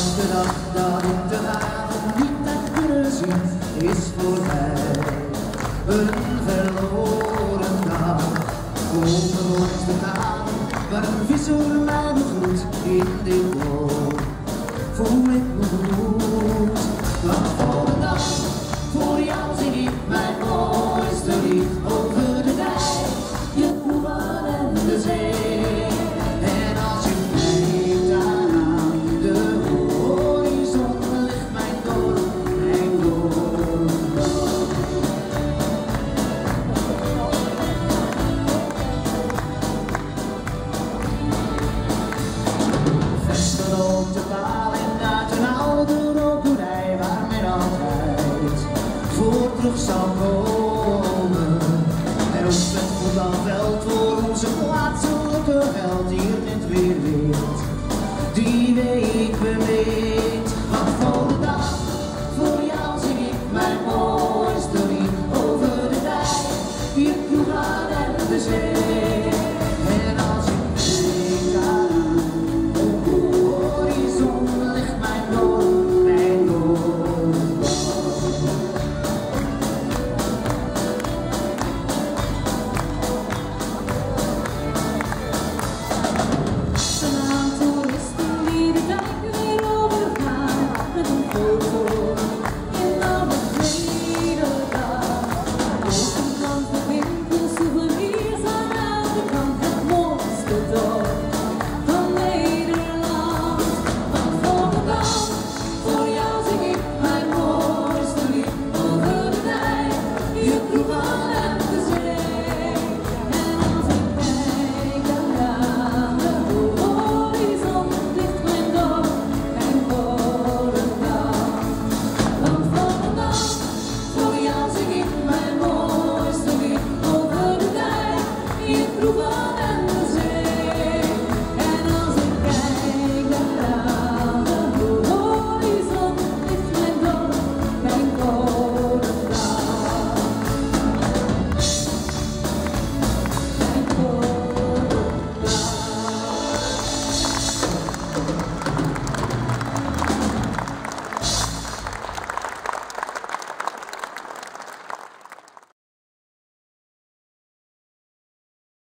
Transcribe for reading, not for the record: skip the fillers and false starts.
de dag dat ik de avond niet heb kunnen zien, is voorbij. Een verloren dag, over ons de taal, waar een visser mij begroet in dit boot. Voel ik me goed, want voor de dag, voor jou zing ik mijn mooiste lied over de dijk, je boemen en de zee. En als je kijkt aan de horizon, ligt mijn dorp, mijn dorp. Vesten op de paal en uit een oude rokerij waar men altijd voor terug zal komen. En op het voetbalveld voor onze plaatselijke held hier